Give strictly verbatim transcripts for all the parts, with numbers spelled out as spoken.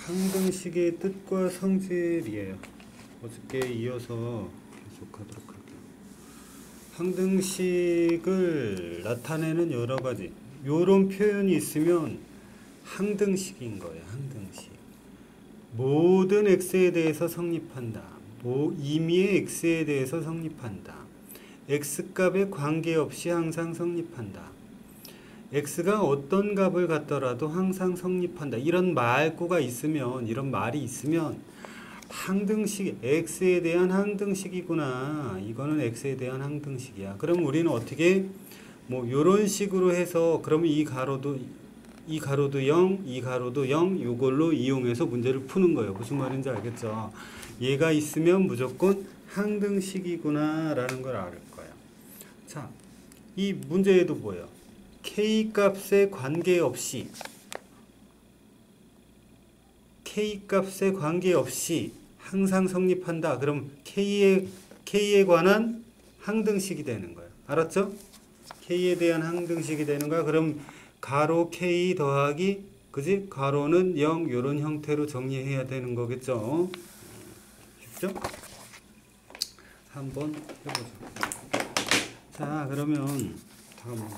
항등식의 뜻과 성질이에요. 어저께 이어서 계속하도록 할게요. 항등식을 나타내는 여러 가지 요런 표현이 있으면 항등식인 거예요. 항등식. 모든 x에 대해서 성립한다. 임의의 x에 대해서 성립한다. x값에 관계없이 항상 성립한다. x가 어떤 값을 갖더라도 항상 성립한다. 이런 말구가 있으면, 이런 말이 있으면 항등식, x에 대한 항등식이구나. 이거는 x에 대한 항등식이야. 그럼 우리는 어떻게 뭐 요런 식으로 해서 그러면 이 가로도 이 가로도 영, 이 가로도 영, 요걸로 이용해서 문제를 푸는 거예요. 무슨 말인지 알겠죠? 얘가 있으면 무조건 항등식이구나 라는 걸 알 거예요. 자, 이 문제에도 뭐예요? k 값에 관계없이 k 값에 관계없이 항상 성립한다. 그럼 k에, k에 관한 항등식이 되는 거예요. 알았죠? k에 대한 항등식이 되는 거야. 그럼 가로 k 더하기 그지? 가로는 영 이런 형태로 정리해야 되는 거겠죠? 쉽죠? 한번 해보죠. 자, 그러면 다음 문제.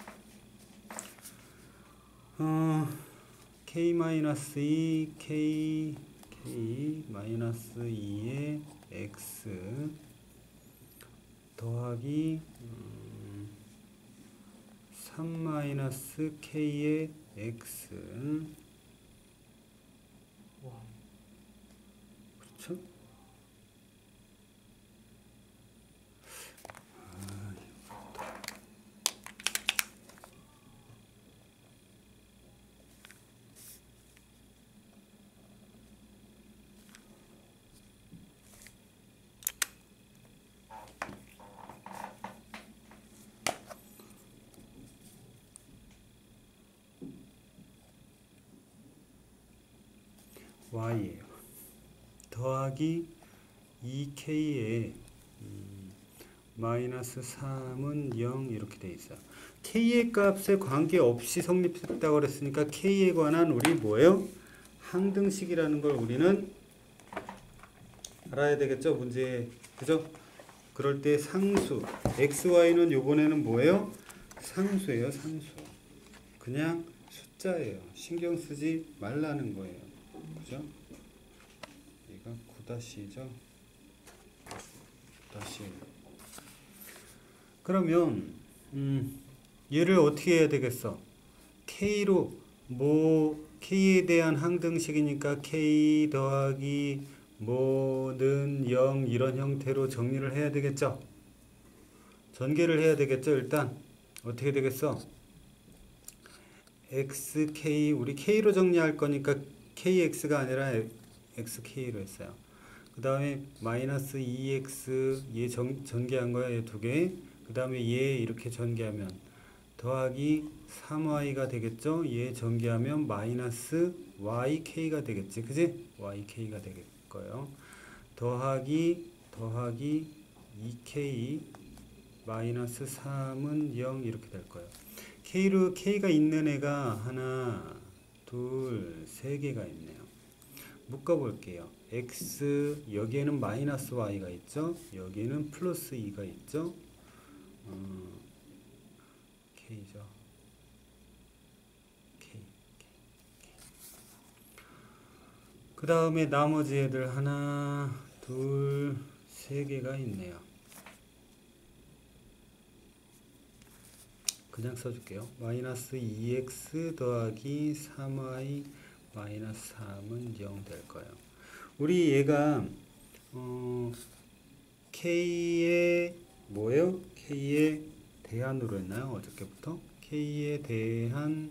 어, k-이, k, k-이의 x 더하기 음, 삼 k의 x. 그렇죠? y예요. 더하기 이 k에 음, 마이너스 삼은 영 이렇게 돼 있어요. k의 값에 관계없이 성립했다고 그랬으니까 k에 관한 우리 뭐예요? 항등식이라는 걸 우리는 알아야 되겠죠? 문제 그죠? 그럴 때 상수 xy는 요번에는 뭐예요? 상수예요. 상수. 그냥 숫자예요. 신경 쓰지 말라는 거예요. 그죠? 얘가 구 죠 구 그러면 음, 얘를 어떻게 해야 되겠어? k로 뭐 k에 대한 항등식이니까 k 더하기 뭐는 영 이런 형태로 정리를 해야 되겠죠? 전개를 해야 되겠죠? 일단 어떻게 되겠어? xk 우리 k로 정리할 거니까 kx가 아니라 xk로 했어요. 그 다음에 마이너스 이 엑스 얘 전, 전개한 거야. 얘 두 개. 그 다음에 얘 이렇게 전개하면 더하기 삼 와이가 되겠죠. 얘 전개하면 마이너스 와이케이가 되겠지. 그지? 와이케이가 될 거예요. 더하기 더하기 이 케이 마이너스 삼은 영 이렇게 될 거예요. K로 K가 있는 애가 하나 둘 세 개가 있네요. 묶어볼게요. x 여기에는 마이너스 y가 있죠. 여기에는 플러스 이가 있죠. 어, k죠. k, k, k. 그 다음에 나머지 애들 하나 둘 세 개가 있네요. 그냥 써줄게요. 마이너스 이 엑스 더하기 삼 와이 마이너스 삼은 영 될 거예요. 우리 얘가 어, k의 뭐예요? k의 대한으로 했나요? 어저께부터? k에 대한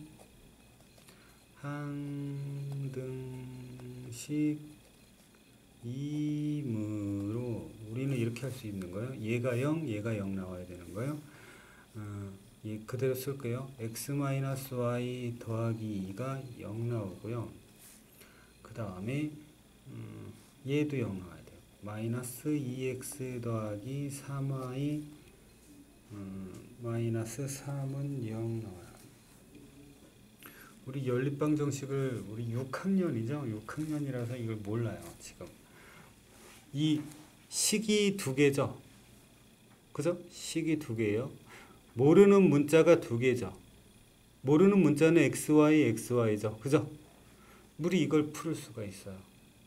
항등식이므로 우리는 이렇게 할 수 있는 거예요. 얘가 영, 얘가 영 나와야 되는 거예요. 어, 예, 그대로 쓸게요. x-y 더하기 이가 영 나오고요. 그 다음에 음, 얘도 영 나와야 돼요. 마이너스 이 엑스 더하기 삼 와이 음, 마이너스 삼은 영 나와요. 우리 연립방정식을 우리 육 학년이죠. 육 학년이라서 이걸 몰라요. 지금 이 식이 두 개죠. 그죠? 식이 두 개예요. 모르는 문자가 두 개죠. 모르는 문자는 xy, xy죠. 그죠? 우리 이걸 풀 수가 있어요.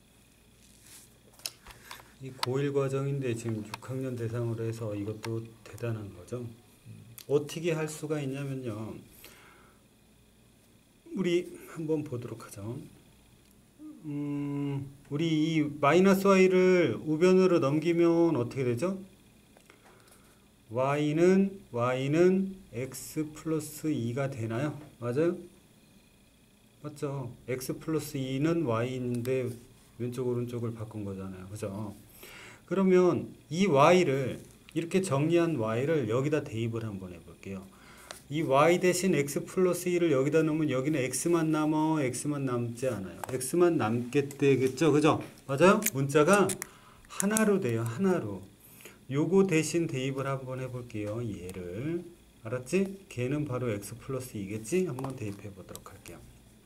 이 고일 과정인데 지금 육 학년 대상으로 해서 이것도 대단한 거죠. 어떻게 할 수가 있냐면요. 우리 한번 보도록 하죠. 음, 우리 이 마이너스 y를 우변으로 넘기면 어떻게 되죠? y는 y는 x 플러스 이가 되나요? 맞아요? 맞죠? x 플러스 이는 y인데 왼쪽 오른쪽을 바꾼 거잖아요. 그죠? 그러면 이 y를 이렇게 정리한 y를 여기다 대입을 한번 해볼게요. 이 y 대신 x 플러스 이를 여기다 넣으면 여기는 x만 남어, x만 남지 않아요. x만 남게 되겠죠? 그죠? 맞아요? 문자가 하나로 돼요. 하나로. 요거 대신 대입을 한번 해볼게요. 얘를. 알았지? 걔는 바로 x 플러스 이겠지? 한번 대입해 보도록 할게요.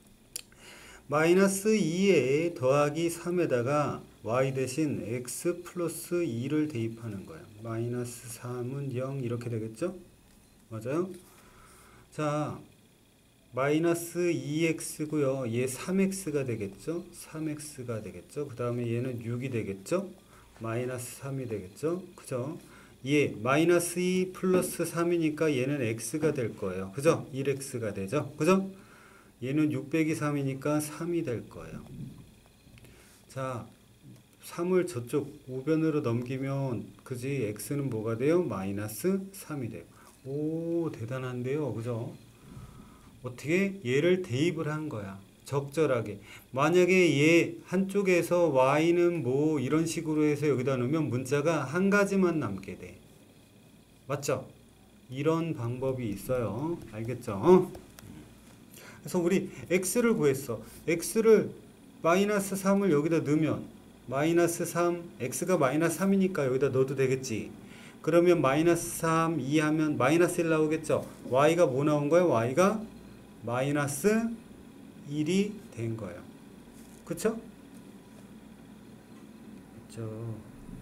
마이너스 이에 더하기 삼에다가 y 대신 x 플러스 이를 대입하는 거예요. 마이너스 삼은 영 이렇게 되겠죠? 맞아요? 자, 마이너스 이 엑스고요. 얘 삼 엑스가 되겠죠? 삼 엑스가 되겠죠? 그 다음에 얘는 육이 되겠죠? 마이너스 삼이 되겠죠? 그죠? 얘 마이너스 이 플러스 삼이니까 얘는 x가 될 거예요. 그죠? 일 엑스가 되죠? 그죠? 얘는 육 빼기 삼이니까 삼이 될 거예요. 자, 삼을 저쪽 우변으로 넘기면 그지? x는 뭐가 돼요? 마이너스 삼이 돼요. 오, 대단한데요. 그죠? 어떻게? 얘를 대입을 한 거야. 적절하게. 만약에 얘 한쪽에서 y는 뭐 이런 식으로 해서 여기다 놓으면 문자가 한 가지만 남게 돼. 맞죠? 이런 방법이 있어요. 알겠죠? 그래서 우리 x를 구했어. x를 마이너스 삼을 여기다 넣으면 마이너스 삼, x가 마이너스 삼이니까 여기다 넣어도 되겠지. 그러면 마이너스 삼, 이 하면 마이너스 일 나오겠죠. y가 뭐 나온 거예요? y가 마이너스 일이 된 거예요. 그쵸? 그쵸.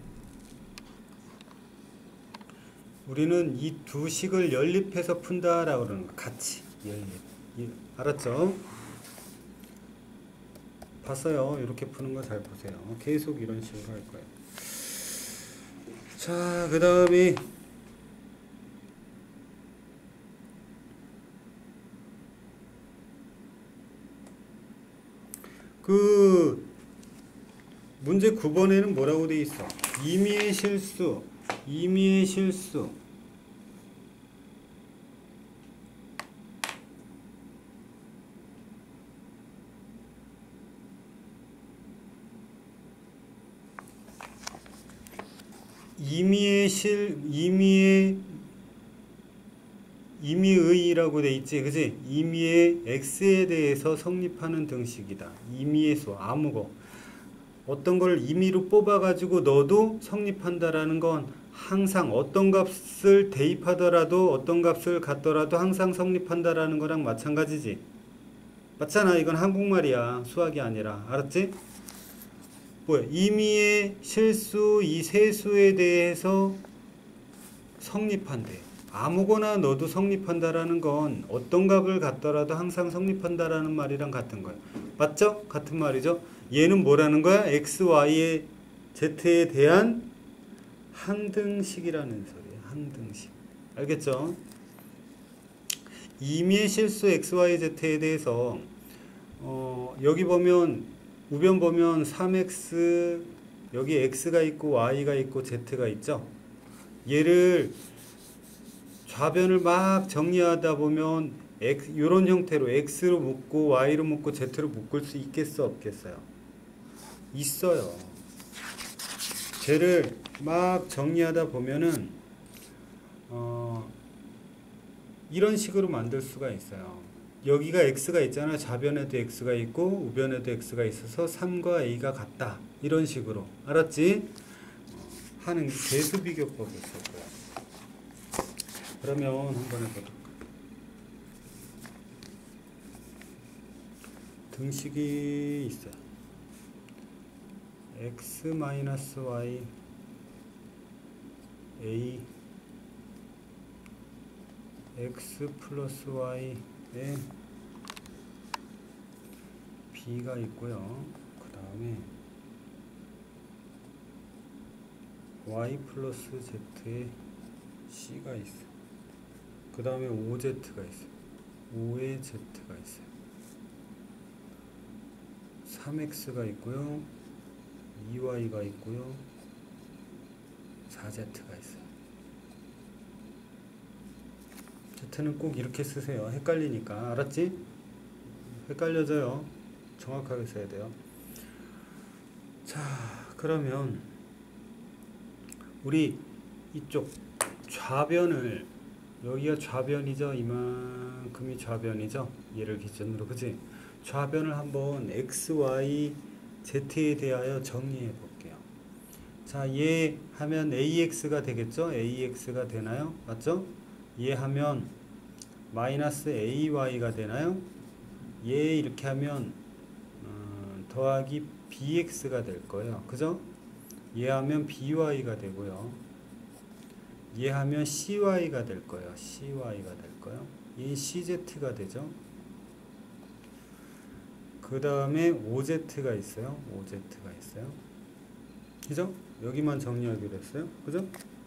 우리는 이 두 식을 연립해서 푼다라고 그러는 거. 같이. 연립. 예, 알았죠? 봤어요. 이렇게 푸는 거 잘 보세요. 계속 이런 식으로 할 거예요. 자, 그 다음에 그 문제 구 번에는 뭐라고 돼 있어? 임의의 실수, 임의의 실수. 임의의 실, 임의의, 임의의라고 돼 있지, 그지? 임의의 x에 대해서 성립하는 등식이다. 임의의 수, 아무거. 어떤 걸 임의로 뽑아가지고 넣어도 성립한다라는 건 항상 어떤 값을 대입하더라도 어떤 값을 갖더라도 항상 성립한다라는 거랑 마찬가지지. 맞잖아. 이건 한국말이야. 수학이 아니라. 알았지? 뭐야? 임의의 실수 이 세수에 대해서 성립한대. 아무거나 넣어도 성립한다라는 건 어떤 값을 갖더라도 항상 성립한다라는 말이랑 같은 거야. 맞죠? 같은 말이죠. 얘는 뭐라는 거야? x, y의 z에 대한 항등식이라는 소리야. 항등식. 알겠죠? 임의의 실수 x, y, z에 대해서 어, 여기 보면 우변 보면 삼 엑스 여기 x가 있고 y가 있고 z가 있죠. 얘를 좌변을 막 정리하다 보면 x, 이런 형태로 x로 묶고 y로 묶고 z로 묶을 수 있겠어 없겠어요? 있어요. 쟤를 막 정리하다 보면은 어, 이런 식으로 만들 수가 있어요. 여기가 x가 있잖아요. 좌변에도 x가 있고 우변에도 x가 있어서 삼과 a가 같다. 이런 식으로. 알았지? 하는 대수비교법이 있을 거야. 그러면 한번 해보도록. 등식이 있어요. x 마이너스 y a x 플러스 y에 b가 있고요. 그 다음에 y 플러스 z에 c가 있어요. 그 다음에 오제트가 있어요. 오에 z가 있어요. 삼 엑스가 있고요. 이 와이가 있고요. 사 제트가 있어요. Z는 꼭 이렇게 쓰세요. 헷갈리니까. 알았지? 헷갈려져요. 정확하게 써야 돼요. 자, 그러면 우리 이쪽 좌변을, 여기가 좌변이죠. 이만큼이 좌변이죠. 얘를 기준으로. 그치? 좌변을 한번 x, y, z에 대하여 정리해 볼게요. 자, 얘 하면 ax가 되겠죠? ax가 되나요? 맞죠? 얘 하면 마이너스 ay가 되나요? 얘 이렇게 하면 어, 더하기 bx가 될 거예요. 그죠? 얘 하면 by가 되고요. 얘 하면 cy가 될 거예요. cy가 될 거예요. 이 cz가 되죠. 그 다음에 오제트가 있어요. 오제트가 있어요. 그죠? 여기만 정리하기로 했어요. 그죠?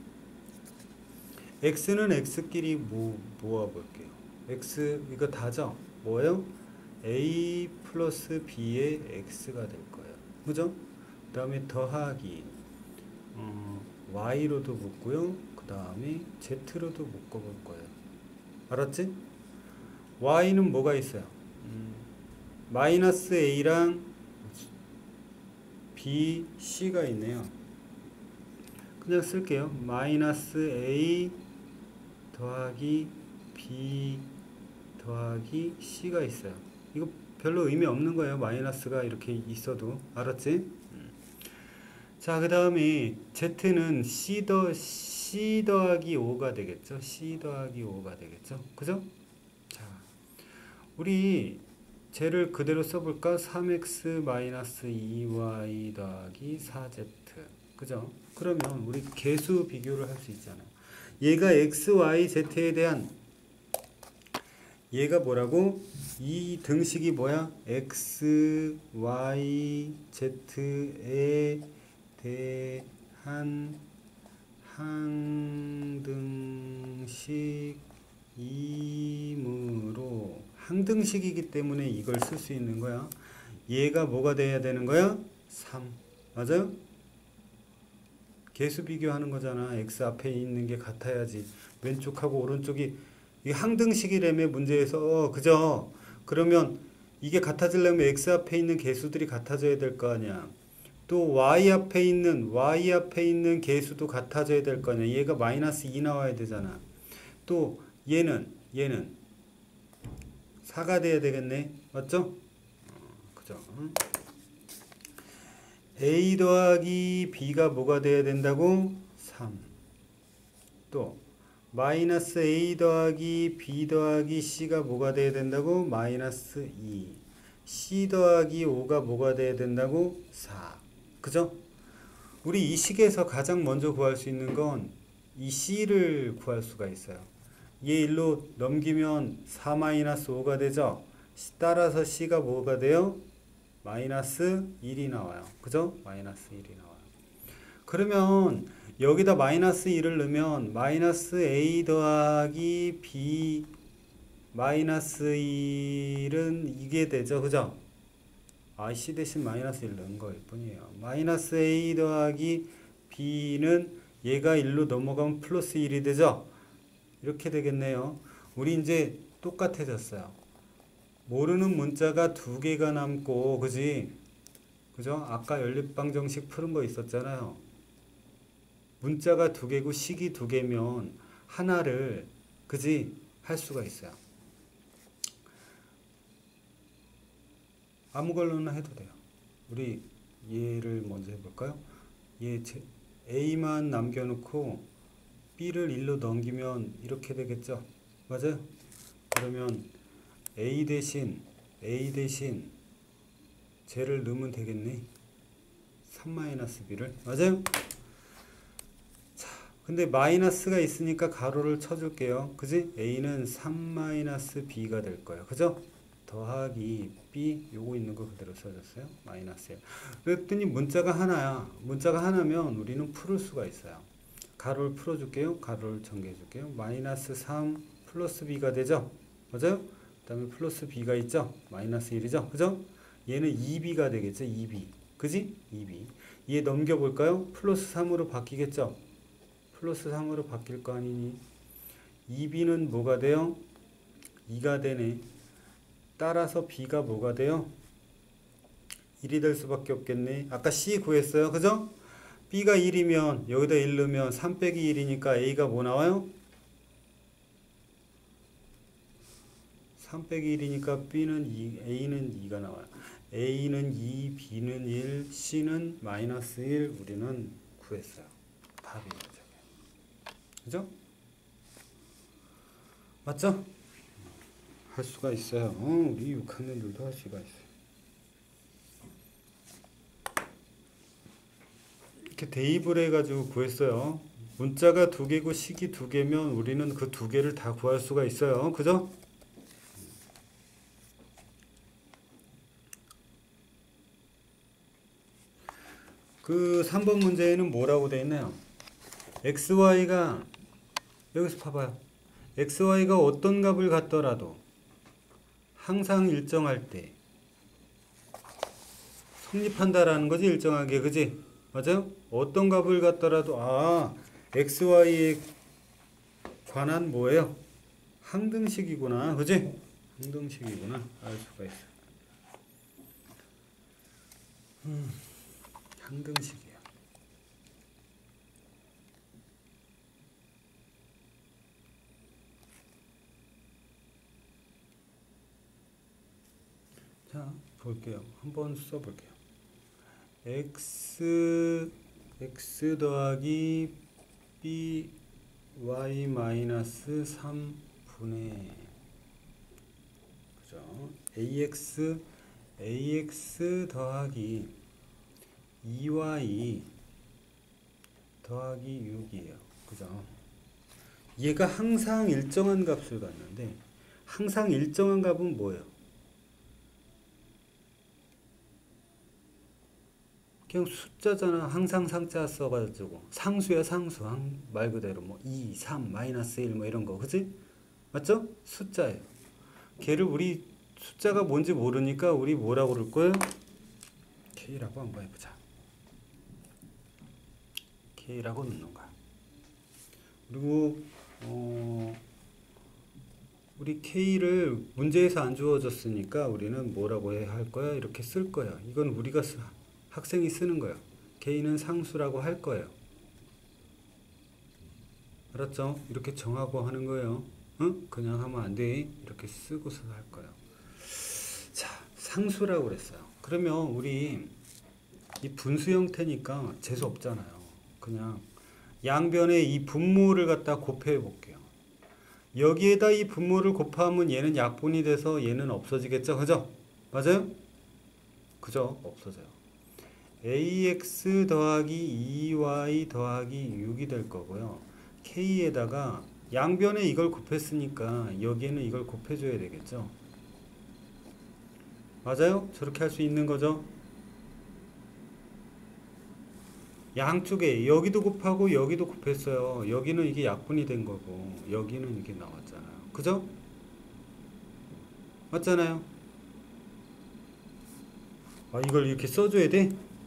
x는 x끼리 모, 모아볼게요. x 이거 다죠? 뭐예요? a 플러스 b의 x가 될 거예요. 그죠? 그 다음에 더하기 어, y로도 묶고요. 그 다음에 z로도 묶어볼 거예요. 알았지? y는 뭐가 있어요? 음, 마이너스 a랑 b, c가 있네요. 그냥 쓸게요. 마이너스 a 더하기 b 더하기 c가 있어요. 이거 별로 의미 없는 거예요. 마이너스가 이렇게 있어도. 알았지? 자, 그 다음에 z는 c, 더, c 더하기 오가 되겠죠. c 더하기 오가 되겠죠. 그죠? 자, 우리 쟤를 그대로 써볼까? 삼 엑스 마이너스 이 와이 더하기 사 제트. 그죠? 그러면 우리 계수 비교를 할 수 있잖아요. 얘가 x, y, z에 대한, 얘가 뭐라고? 이 등식이 뭐야? x, y, z에 대한 항등식이므로, 항등식이기 때문에 이걸 쓸 수 있는 거야. 얘가 뭐가 돼야 되는 거야? 삼. 맞아요? 계수 비교하는 거잖아. x 앞에 있는 게 같아야지. 왼쪽하고 오른쪽이 이 항등식이라며 문제에서. 어, 그죠? 그러면 이게 같아지려면 x 앞에 있는 개수들이 같아져야 될 거 아니야. 또 y 앞에 있는 y 앞에 있는 개수도 같아져야 될 거 아니야. 얘가 마이너스 이 나와야 되잖아. 또 얘는 얘는 사가 돼야 되겠네. 맞죠? 어, 그죠? a 더하기 b가 뭐가 돼야 된다고? 삼. 또 마이너스 a 더하기 b 더하기 c가 뭐가 돼야 된다고? 마이너스 이. c 더하기 오가 뭐가 돼야 된다고? 사. 그죠? 우리 이 식에서 가장 먼저 구할 수 있는 건 이 c를 구할 수가 있어요. 얘 일로 넘기면 사 마이너스 오가 되죠? 따라서 c가 뭐가 돼요? 마이너스 일이 나와요. 그죠? 마이너스 일이 나와요. 그러면 여기다 마이너스 일을 넣으면 마이너스 a 더하기 b 마이너스 일은 이게 되죠. 그죠? 아, c 대신 마이너스 일 넣은 거일 뿐이에요. 마이너스 a 더하기 b는 얘가 일로 넘어가면 플러스 일이 되죠? 이렇게 되겠네요. 우리 이제 똑같아졌어요. 모르는 문자가 두 개가 남고, 그지? 그죠? 아까 연립방정식 푸는 거 있었잖아요. 문자가 두 개고 식이 두 개면 하나를, 그지? 할 수가 있어요. 아무 걸로나 해도 돼요. 우리 얘를 먼저 해볼까요? 얘 a만 남겨놓고 b를 일로 넘기면 이렇게 되겠죠? 맞아요? 그러면 a 대신 a 대신 쟤를 넣으면 되겠네. 삼 마이너스 b를. 맞아요? 자, 근데 마이너스가 있으니까 가로를 쳐줄게요. 그지? a는 삼 마이너스 b가 될 거예요. 그죠? 더하기 b, 요거 있는 거 그대로 써줬어요. 마이너스 일. 그랬더니 문자가 하나야. 문자가 하나면 우리는 풀을 수가 있어요. 가로를 풀어줄게요. 가로를 전개해줄게요. 마이너스 삼 플러스 b가 되죠? 맞아요? 그 다음에 플러스 b가 있죠? 마이너스 일이죠? 그죠? 얘는 이 비가 되겠죠? 이 비. 그지? 이 비. 얘 넘겨볼까요? 플러스 삼으로 바뀌겠죠? 플러스 삼으로 바뀔 거 아니니? 이 비는 뭐가 돼요? 이가 되네. 따라서 b가 뭐가 돼요? 일이 될 수밖에 없겠네. 아까 c 구했어요. 그죠? b가 일이면 여기다 일 넣으면 삼 빼기 일이니까 a가 뭐 나와요? 삼 빼기 일이니까 b는 이, a는 이가 나와요. a는 이, b는 일, c는 마이너스 일. 우리는 구했어요. 답이 이거죠. 그죠? 맞죠? 할 수가 있어요. 어, 우리 육 학년들도 할 수가 있어요. 이렇게 대입을 해가지고 구했어요. 문자가 두 개고 식이 두 개면 우리는 그 두 개를 다 구할 수가 있어요. 그죠? 그 삼 번 문제에는 뭐라고 되어 있나요? xy가 여기서 봐봐요. xy가 어떤 값을 갖더라도 항상 일정할 때 성립한다라는 거지. 일정하게. 그지? 맞아요? 어떤 값을 갖더라도 아 xy에 관한 뭐예요? 항등식이구나. 그지? 항등식이구나. 알 수가 있어. 음, 항등식이야. 자, 볼게요. 한번 써볼게요. x x 더하기 b y 마이너스 삼 분의 그죠? ax ax 더하기 이 와이 더하기 육이에요. 그죠? 얘가 항상 일정한 값을 갖는데 항상 일정한 값은 뭐예요? 그냥 숫자잖아. 항상 상자 써가지고 상수야 상수. 말 그대로 뭐 이, 삼, 마이너스 일 뭐 이런 거. 그치? 맞죠? 숫자예요. 걔를 우리 숫자가 뭔지 모르니까 우리 뭐라고 그럴 거예요? K라고 한번 해보자. K라고 넣는 거야. 그리고 어 우리 K를 문제에서 안 주어졌으니까 우리는 뭐라고 해야 할 거야? 이렇게 쓸 거야. 이건 우리가 쓰, 학생이 쓰는 거예요. K는 상수라고 할 거예요. 알았죠? 이렇게 정하고 하는 거예요. 응? 그냥 하면 안 돼. 이렇게 쓰고서 할 거예요. 자, 상수라고 그랬어요. 그러면 우리 이 분수 형태니까 재수 없잖아요. 그냥 양변에 이 분모를 갖다 곱해 볼게요. 여기에다 이 분모를 곱하면 얘는 약분이 돼서 얘는 없어지겠죠? 그죠? 맞아요? 그죠? 없어져요. ax 더하기 이 와이 더하기 육이 될 거고요. k에다가 양변에 이걸 곱했으니까 여기에는 이걸 곱해줘야 되겠죠? 맞아요? 저렇게 할 수 있는 거죠? 양쪽에 여기도 곱하고 여기도 곱했어요. 여기는 이게 약분이 된 거고 여기는 이게 나왔잖아요. 그죠? 맞잖아요? 아, 이걸 이렇게 써줘야 돼?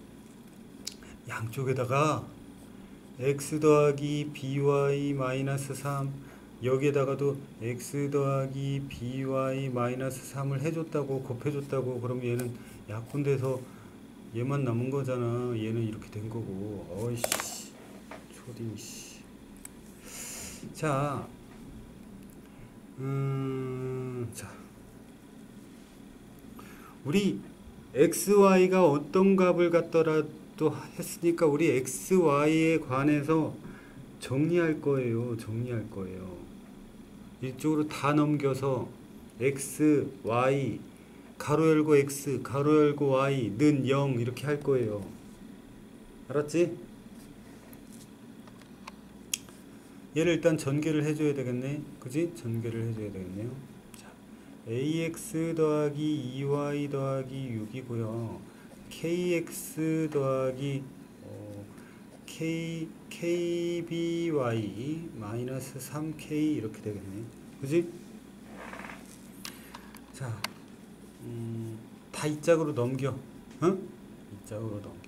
양쪽에다가 x 더하기 by 마이너스 삼 여기에다가도 x 더하기 by 마이너스 삼을 해줬다고 곱해줬다고 그럼 얘는 약분돼서 얘만 남은 거잖아. 얘는 이렇게 된 거고. 어이씨 초딩씨. 자 음, 자 우리 xy가 어떤 값을 갖더라도 했으니까 우리 xy에 관해서 정리할 거예요. 정리할 거예요. 이쪽으로 다 넘겨서 x, y 가로 열고 x, 가로 열고 y는 영 이렇게 할 거예요. 알았지? 얘를 일단 전개를 해줘야 되겠네. 그지? 전개를 해줘야 되겠네요. 자, ax 더하기 이 와이 더하기 육이고요. kx 더하기 어, k, kby 마이너스 삼 케이 이렇게 되겠네. 그지? 자, 음, 다 이 짝으로 넘겨. 어? 이 짝으로 넘겨.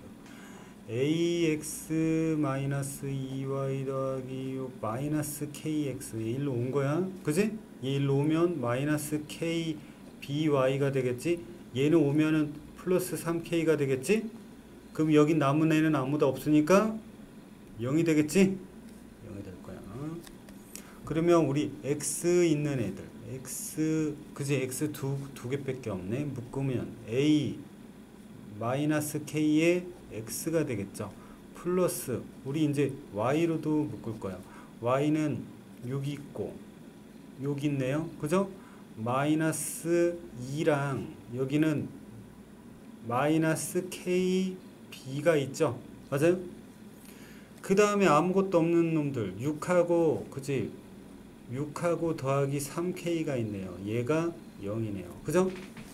ax 마이너스 이 와이 더하기 육 마이너스 kx 일로 온 거야. 그지? 얘 일로 오면 마이너스 kby가 되겠지? 얘는 오면은 플러스 삼 케이가 되겠지? 그럼 여기 남은 애는 아무도 없으니까 영이 되겠지? 영이 될 거야. 그러면 우리 x 있는 애들 x 그지? x 두, 두 개밖에 없네. 묶으면 a 마이너스 k에 x가 되겠죠. 플러스 우리 이제 y로도 묶을 거야. y는 육 있고 육 있네요. 그죠? 마이너스 이랑 여기는 마이너스 kb가 있죠. 맞아요? 그 다음에 아무것도 없는 놈들 육하고 그지? 육하고 더하기 삼 케이가 있네요. 얘가 영이네요. 그죠?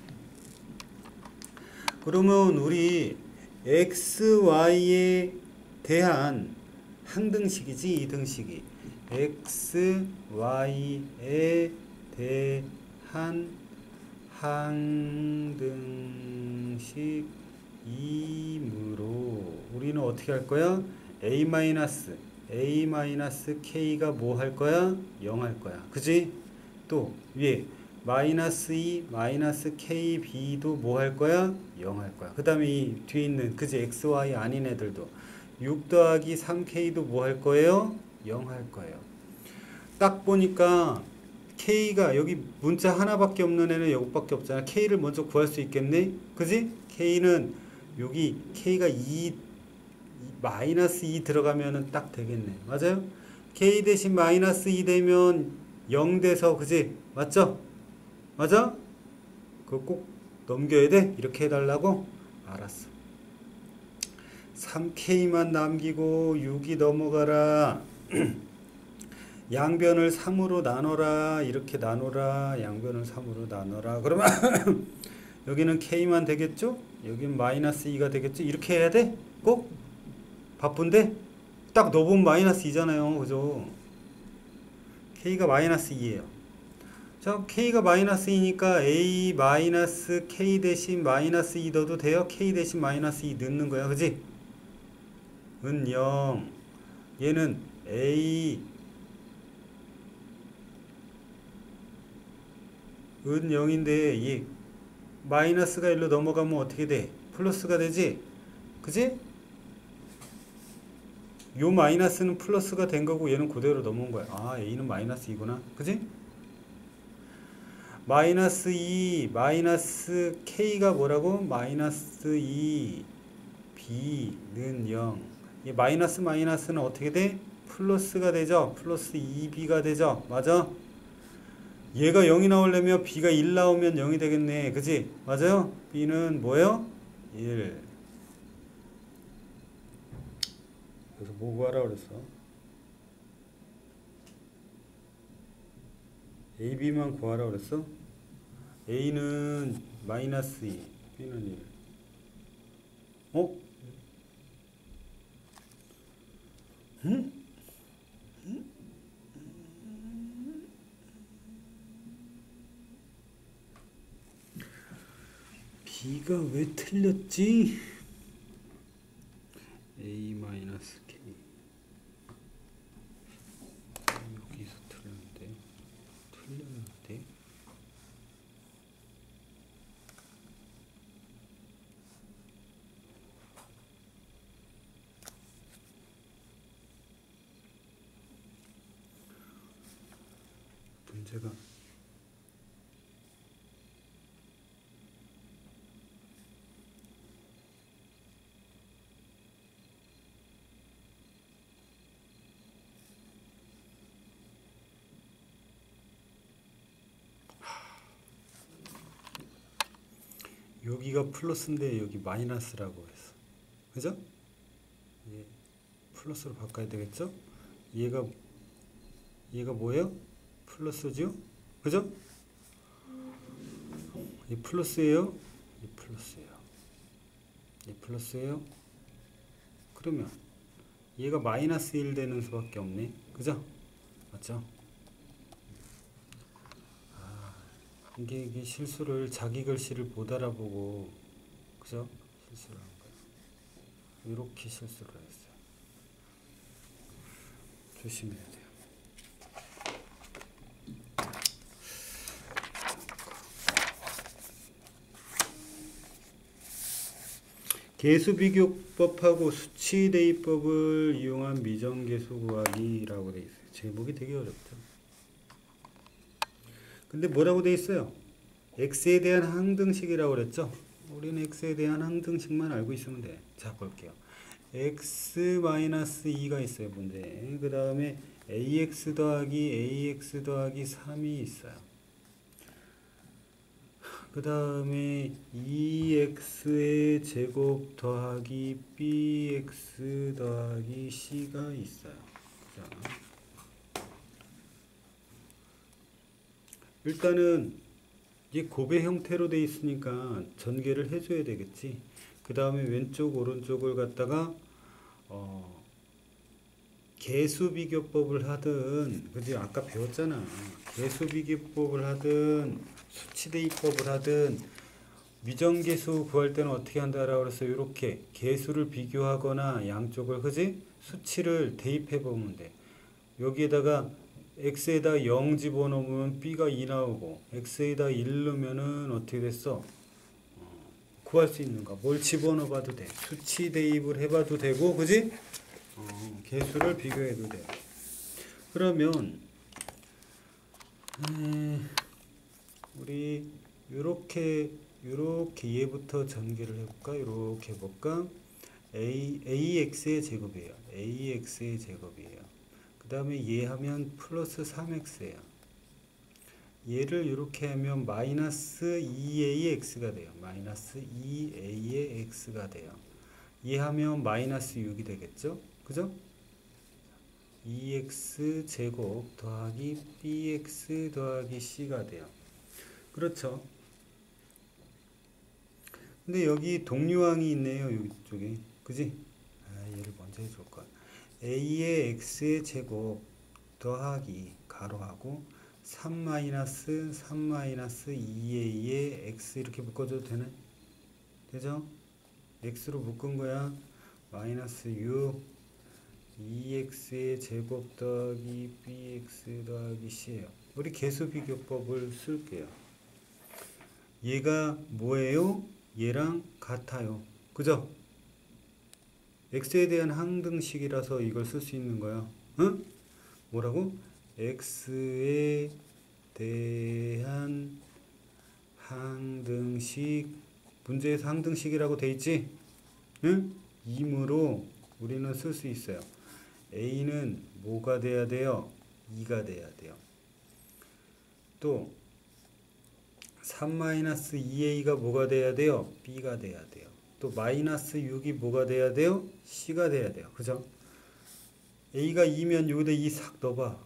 그러면 우리 x, y에 대한 항등식이지 이등식이 x, y에 대한 항등식이므로 우리는 어떻게 할 거야? a 마이너스 a 마이너스 k가 뭐 할 거야? 영 할 거야. 그지? 또 위에 마이너스 이 마이너스 kb도 뭐 할 거야? 영 할 거야. 그 다음에 이 뒤에 있는 그지? x, y 아닌 애들도 육 더하기 삼 케이도 뭐 할 거예요? 영 할 거예요. 딱 보니까 k가 여기 문자 하나밖에 없는 애는 여기밖에 없잖아. k를 먼저 구할 수 있겠네. 그지? k는 여기 k가 이 마이너스 이 들어가면은 딱 되겠네. 맞아요? k 대신 마이너스 이 되면 영 돼서 그지? 맞죠? 맞아? 그거 꼭 넘겨야 돼? 이렇게 해달라고? 알았어. 삼 케이만 남기고 육이 넘어가라. 양변을 삼으로 나눠라. 이렇게 나눠라. 양변을 삼으로 나눠라. 그러면 여기는 k만 되겠죠? 여기는 마이너스 이가 되겠죠? 이렇게 해야 돼? 꼭? 바쁜데? 딱 넣어보면 마이너스 이잖아요. 그죠? k가 마이너스 이예요. 자, k가 마이너스 이니까 a 마이너스 k 대신 마이너스 이 넣어도 돼요? k 대신 마이너스 이 넣는 거야. 그지? 은 영. 얘는 a 은 영인데 이 마이너스가 일로 넘어가면 어떻게 돼? 플러스가 되지? 그지? 요 마이너스는 플러스가 된 거고 얘는 그대로 넘어온 거야. 아, a는 마이너스 이구나. 그지? 마이너스 이 마이너스 k가 뭐라고? 마이너스 이 b는 영. 이 마이너스 마이너스는 어떻게 돼? 플러스가 되죠? 플러스 이 비가 되죠? 맞아? 얘가 영이 나오려면 b가 일 나오면 영이 되겠네. 그지? 맞아요? b는 뭐예요? 일. 그래서 뭐 구하라 그랬어? a, b만 구하라 그랬어? a는 마이너스 이, b는 일. 어? 응? 응? b가 왜 틀렸지? a 마이너스 k 여기서 틀렸는데 틀렸는데 문제가 여기가 플러스인데 여기 마이너스라고 했어. 그죠? 예, 플러스로 바꿔야 되겠죠? 얘가 얘가 뭐예요? 플러스죠? 그죠? 이 플러스예요? 이 플러스예요. 이 플러스예요? 그러면 얘가 마이너스 일 되는 수밖에 없네. 그죠? 맞죠? 아, 이게, 이게 실수를 자기 글씨를 못 알아보고 그죠? 실수를 한 거예요. 이렇게 실수를 했어요. 조심해야 돼요. 계수비교법하고 수치대입법을 이용한 미정계수 구하기라고 돼 있어요. 제목이 되게 어렵죠. 근데 뭐라고 돼 있어요? x에 대한 항등식이라고 그랬죠? 우리는 x에 대한 항등식만 알고 있으면 돼. 자, 볼게요. x 마이너스 이가 있어요, 문제. 그 다음에 ax 더하기 ax 더하기 삼이 있어요. 그 다음에 이 엑스의 제곱 더하기 bx 더하기 c가 있어요. 자, 일단은 이게 곱의 형태로 돼 있으니까 전개를 해줘야 되겠지. 그 다음에 왼쪽 오른쪽을 갖다가 어, 계수비교법을 하든, 그지? 아까 배웠잖아. 계수비교법을 하든 수치대입법을 하든 미정계수 구할 때는 어떻게 한다라고 그래서 이렇게 계수를 비교하거나 양쪽을, 그지? 수치를 대입해 보면 돼. 여기에다가 x에다 영 집어넣으면 b가 이 나오고 x에다 일 넣으면은 어떻게 됐어? 어, 구할 수 있는가? 뭘 집어넣어 봐도 돼. 수치 대입을 해봐도 되고, 그지? 어, 계수를 비교해도 돼. 그러면 음, 우리 요렇게 요렇게 얘부터 전개를 해볼까? 요렇게 해볼까? a ax의 제곱이에요. ax의 제곱이에요. 그 다음에 얘 하면 플러스 삼 엑스예요. 얘를 이렇게 하면 마이너스 이 에이 x가 돼요. 마이너스 이 에이의 x가 돼요. 얘 하면 마이너스 육이 되겠죠? 그죠? 이 엑스 제곱 더하기 bx 더하기 c가 돼요. 그렇죠? 근데 여기 동류항이 있네요. 이쪽에. 그지? 아, 얘를 먼저 해줄 거야. a의 x의 제곱 더하기 가로하고 삼 마이너스 삼 마이너스 이 에이의 x 이렇게 묶어줘도 되네? 되죠? x로 묶은 거야. 마이너스 육 이 엑스의 제곱 더하기 bx 더하기 c예요. 우리 계수비교법을 쓸게요. 얘가 뭐예요? 얘랑 같아요. 그죠? x에 대한 항등식이라서 이걸 쓸 수 있는 거야. 응? 뭐라고? x에 대한 항등식, 문제에서 항등식이라고 돼 있지? 응? 이므로 우리는 쓸 수 있어요. a는 뭐가 돼야 돼요? 이가 돼야 돼요. 또 삼 마이너스 이 에이가 뭐가 돼야 돼요? b가 돼야 돼요. 또 마이너스 육이 뭐가 돼야 돼요? c가 돼야 돼요. 그죠? a가 이면 여기다 이 싹 넣어봐.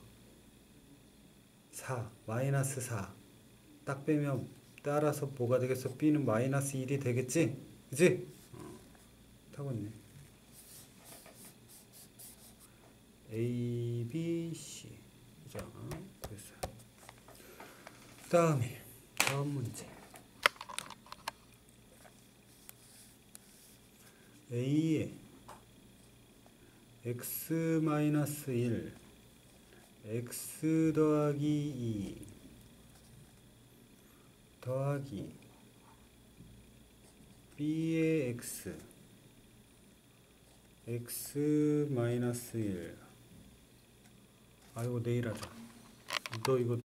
사, 마이너스 사. 딱 빼면 따라서 뭐가 되겠어? b는 마이너스 일이 되겠지? 그지? 어, 타고 있네. A, B, C. 자, 됐어요. 다음에 다음 문제. A에 x 마이너스 일, x 더하기 이 더하기 b의 x, x 마이너스 일. 아이고 내일 하자. 너 이거